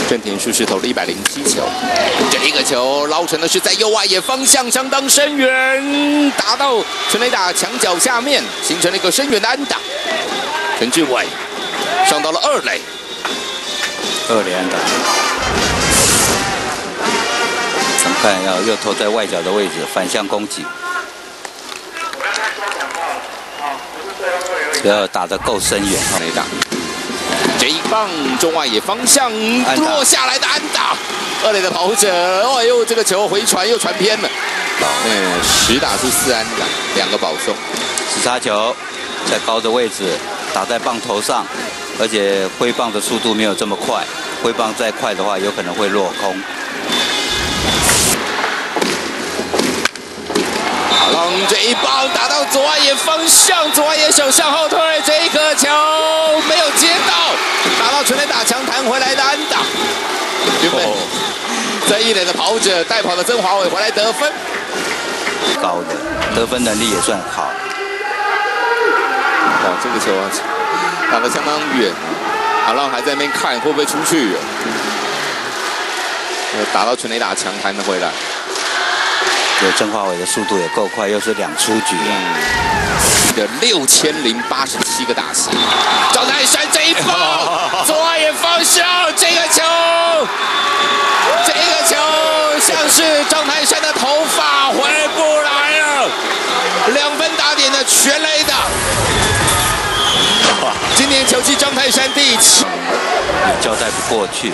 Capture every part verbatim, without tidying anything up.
郑田树是投了一百零七球，这一个球捞成的是在右外野方向相当深远，打到全垒打墙角下面，形成了一个深远的安打。陈志伟上到了二垒， 二垒安打。咱们看要又投在外角的位置，反向攻击。 只要打得够深远， 没打。这一棒中外野方向落下来的安打，二垒的跑者，哦呦，这个球回传又传偏了。嗯，十打数四安打，两个保送。 直插球在高的位置打在棒头上，而且挥棒的速度没有这么快，挥棒再快的话，有可能会落空。 让这一棒打到左外野方向，左外野手向后退，这一颗球没有接到，打到全垒打墙弹回来的安打。原本在一垒的跑者带跑的曾华伟回来得分， 高的得分能力也算好。 哇，这个球啊打得相当远，好让还在那边看会不会出去，打到全垒打墙弹了回来。 有曾华伟的速度也够快，又是两出局啊！ 的六千零八十七个打席，张泰山这一棒，左外野方向，这个球，这个球像是张泰山的头发回不来了，两分打点的全垒打。今年球季张泰山第七， 交代不过去。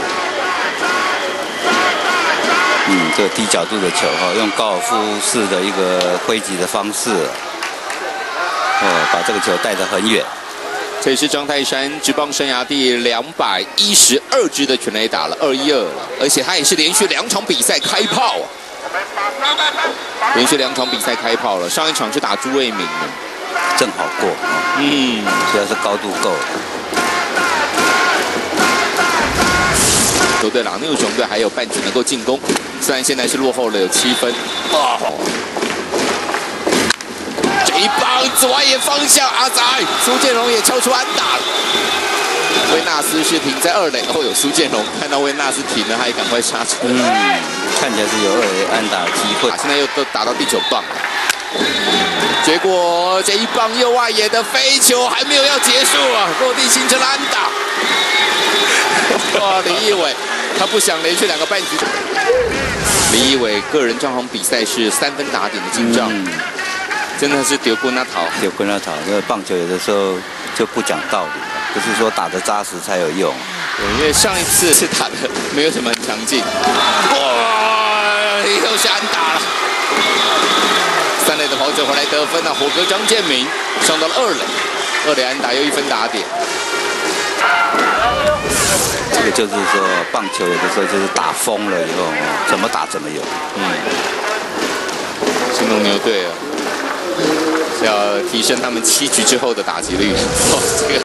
嗯，这个低角度的球哈，用高尔夫式的一个挥击的方式，哦，把这个球带得很远。 这也是张泰山职棒生涯第两百一十二支的全垒打了，二一二了，而且他也是连续两场比赛开炮啊，连续两场比赛开炮了。上一场是打朱卫明的， 正好过。 嗯， 主要是高度够。 球队老牛熊队还有半局能够进攻，虽然现在是落后了有七分。哦，这一棒左外野方向，阿仔苏建荣也敲出安打了。维纳斯是停在二垒，哦，有苏建荣看到维纳斯停了，他也赶快刹车。 嗯，看起来是有二垒安打机会。 现在又都打到第九棒，结果这一棒右外野的飞球还没有要结束啊，落地形成了安打。哇，李义伟，他不想连续两个半局。李义伟个人账红比赛是三分打点的进账，嗯、真的是丢棍那逃， 丢棍那逃。因为棒球有的时候就不讲道理，不是说打得扎实才有用。 对，因为上一次是打的没有什么很强劲。哇，又是安打了。三垒的跑者回来得分啊，火哥张建明上到了二垒，二垒安打又一分打点。 这个就是说，棒球有的时候就是打疯了以后，怎么打怎么有。 嗯，新农牛队啊，是要提升他们七局之后的打击率。哦，这个。